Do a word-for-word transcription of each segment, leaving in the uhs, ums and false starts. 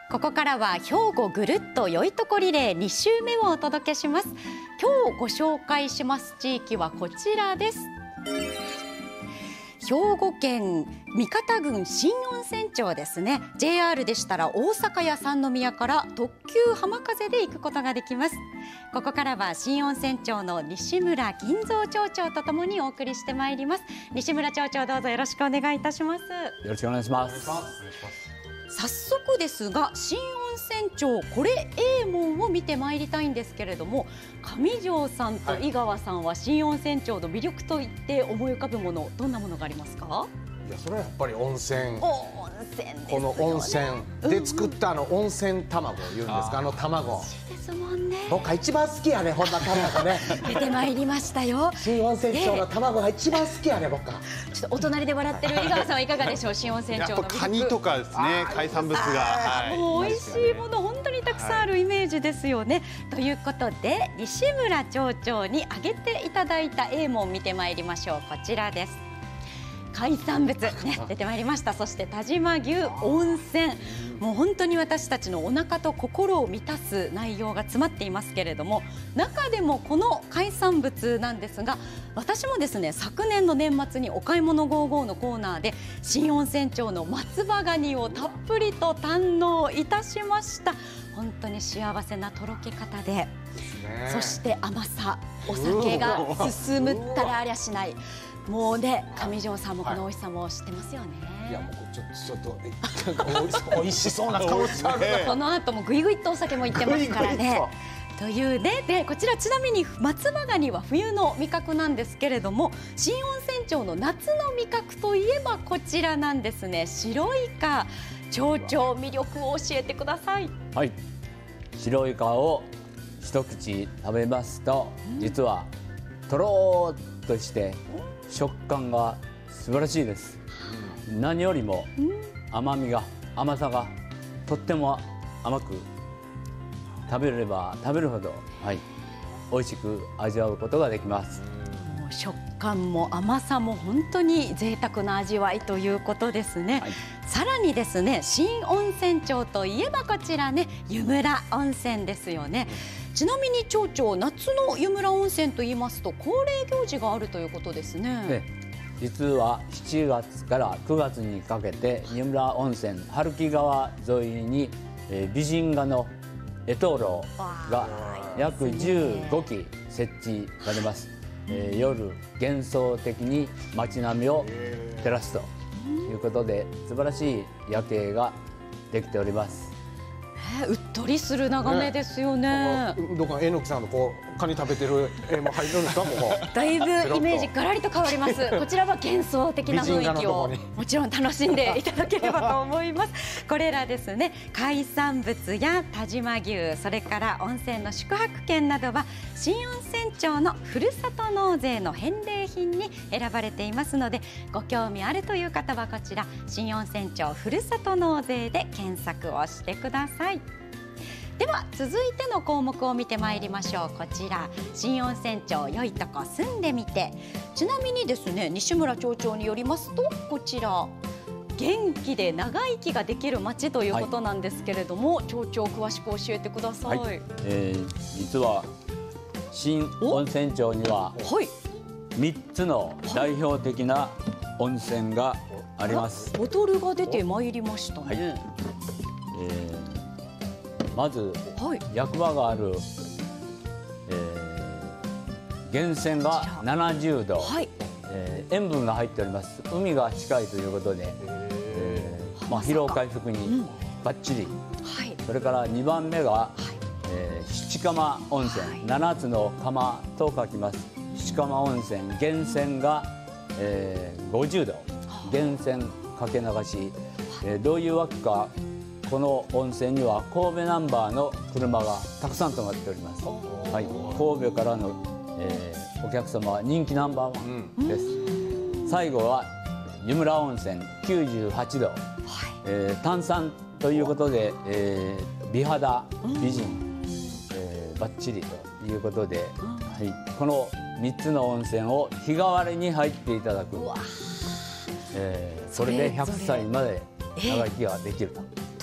ここからは兵庫ぐるっと良いとこリレーに週目をお届けします。今日ご紹介します地域はこちらです。兵庫県三方郡新温泉町ですね。 ジェイアール でしたら大阪や三宮から特急浜風で行くことができます。ここからは新温泉町の西村銀蔵町長とともにお送りしてまいります。西村町長、どうぞよろしくお願いいたします。 よろしくお願いします。 早速ですが、新温泉町これええもんを見てまいりたいんですけれども、上条さんと井川さんは新温泉町の魅力といって思い浮かぶもの、どんなものがありますか？ いや、それはやっぱり温泉。 温泉ですよね。 この温泉で作ったあの温泉卵を言うんですか、あの卵。 ですもんね。 僕は一番好きやね、ほんま卵ね。 出てまいりましたよ。 新温泉町の卵が一番好きやね、僕は。 ちょっとお隣で笑ってる井川さんはいかがでしょう？新温泉町の魅力。 カニとかですね、海産物が、はい、 もう美味しいもの本当にたくさんあるイメージですよね。はい、ということで西村町長に挙げていただいたええもん見てまいりましょう。こちらです。海産物、ね、出てまいりました。そして但馬牛温泉、もう本当に私たちのお腹と心を満たす内容が詰まっていますけれども、中でもこの海産物なんですが、私もですね、昨年の年末にお買い物ゴーゴーのコーナーで新温泉町の松葉ガニをたっぷりと堪能いたしました。本当に幸せなとろけ方で、そして甘さ、お酒が進むったらありゃしない。もうね、上条さんもこの美味しさも知ってますよね。 いや、もうちょっとちょっと美味しそうな顔してあるね。 この後もぐいぐいっとお酒もいってますからね。というね、でこちらちなみに松葉ガニは冬の味覚なんですけれども、新温泉町の夏の味覚といえばこちらなんですね。白イカ。町長、魅力を教えてください。 はい、白イカを一口食べますと、うん、実はとろーっとして食感が素晴らしいです。うん、何よりも甘みが甘さがとっても甘く、食べれば食べるほど、はい、美味しく味わうことができます。 もう食感も甘さも本当に贅沢な味わいということですね。はい、さらにですね、新温泉町といえばこちらね、湯村温泉ですよね。ちなみに町長、夏の湯村温泉と言いますと恒例行事があるということですね。 で、実はしちがつからくがつにかけて湯村温泉春木川沿いに、えー、美人画の絵灯籠が約じゅうごき設置されます。えー、夜幻想的に街並みを照らすということで、素晴らしい夜景ができております。 うっとりする眺めですよね。 どこかえのきさんのこうカニ食べてる絵も入るんですか？ここだいぶイメージガラリと変わります。こちらは幻想的な雰囲気をもちろん楽しんでいただければと思います。これらですね、海産物や但馬牛、それから温泉の宿泊券などは新温泉町のふるさと納税の返礼品に選ばれていますので、ご興味あるという方はこちら新温泉町ふるさと納税で検索をしてください。では続いての項目を見てまいりましょう。こちら、新温泉町良いとこ住んでみて。ちなみにですね、西村町長によりますと、こちら元気で長生きができる町ということなんですけれども、はい、町長詳しく教えてください。はい、 えー、実は新温泉町にはみっつの代表的な温泉があります。 ボトルが出てまいりましたね。はい、えーまず、はい、役場がある、えー、源泉がななじゅうど、はい、えー、塩分が入っております。海が近いということで、えーまあ、疲労回復にバッチリ、うん、はい、それからにばんめが、はい、えー、七釜温泉、はい、ななつの釜と書きます。七釜温泉、源泉が、えー、ごじゅうど、源泉かけ流し、えー、どういうわけか、この温泉には神戸ナンバーの車がたくさん止まっております。はい、神戸からの、えー、お客様は人気ナンバーワンです。うん、最後は湯村温泉きゅうじゅうはちど、はい、えー、炭酸ということで、えー、美肌美人、うん、えー、バッチリということで、うん、はい、このみっつの温泉を日替わりに入っていただく、えー、それでひゃくさいまで長生きができると。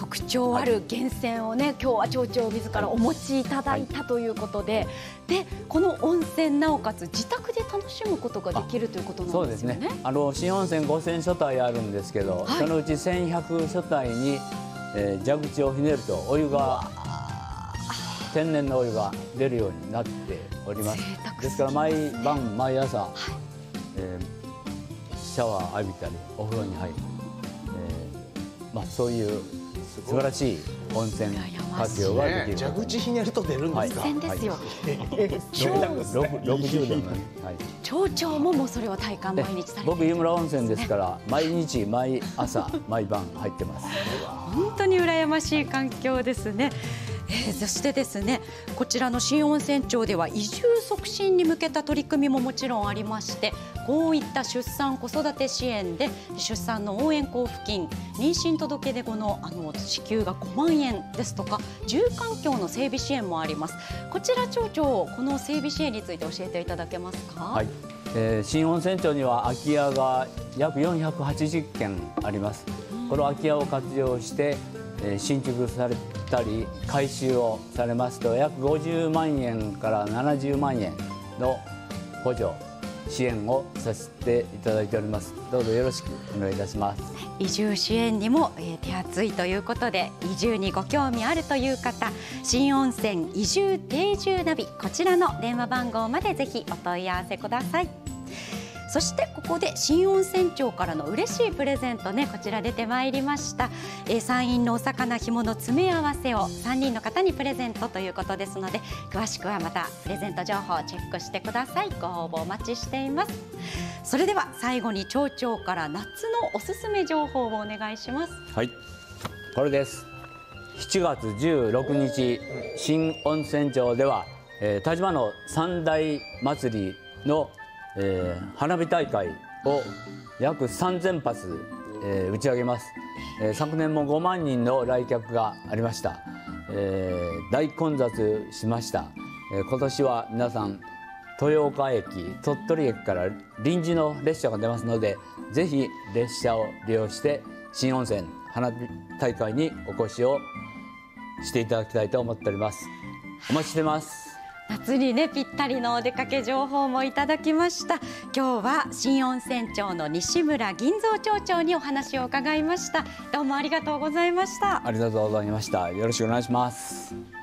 特徴ある源泉をね、はい、今日は町長自らお持ちいただいたということで、はい、でこの温泉なおかつ自宅で楽しむことができるということなんですよね。 そうですね。あの新温泉ごせんしょたいあるんですけど、はい、そのうちせんひゃくしょたいに、えー、蛇口をひねるとお湯が天然のお湯が出るようになっております。ですから毎晩毎朝、はい、えー、シャワー浴びたりお風呂に入る、えーまあ、そういう素晴らしい温泉活用ができる。 蛇口ひねると出るんですか。 温泉ですよ。 ろくじゅうどの、はい、 町長ももうそれを体感毎日されている。 僕湯村温泉ですから毎日毎朝毎晩入ってます。 本当に羨ましい環境ですね。えー、そしてですね、こちらの新温泉町では移住促進に向けた取り組みももちろんありまして、こういった出産子育て支援で出産の応援交付金、妊娠届出後のあの支給がごまんえんですとか、住環境の整備支援もあります。こちら町長、この整備支援について教えていただけますか。 はい、えー、新温泉町には空き家が約よんひゃくはちじゅっけんあります。うん、この空き家を活用して新築されたり改修をされますと約ごじゅうまんえんからななじゅうまんえんの補助支援をさせていただいております。どうぞよろしくお願いいたします。 移住支援にも、えー、手厚いということで、移住にご興味あるという方、新温泉移住定住ナビ、こちらの電話番号までぜひお問い合わせください。そしてここで新温泉町からの嬉しいプレゼントね、こちら出てまいりました。えー、山陰のお魚ひもの詰め合わせをさんにんの方にプレゼントということですので、詳しくはまたプレゼント情報をチェックしてください。ご応募お待ちしています。それでは最後に町長から夏のおすすめ情報をお願いします。 はい、これです。しちがつじゅうろくにち、新温泉町では、えー、田島の三大祭りのえー、花火大会を約さんぜんぱつ、えー、打ち上げます。えー、昨年もごまんにんの来客がありました。えー、大混雑しました。えー、今年は皆さん豊岡駅、鳥取駅から臨時の列車が出ますので、ぜひ列車を利用して新温泉花火大会にお越しをしていただきたいと思っております。お待ちしてます。 夏にねぴったりのお出かけ情報もいただきました。今日は新温泉町の西村銀蔵町長にお話を伺いました。どうもありがとうございました。 ありがとうございました。よろしくお願いします。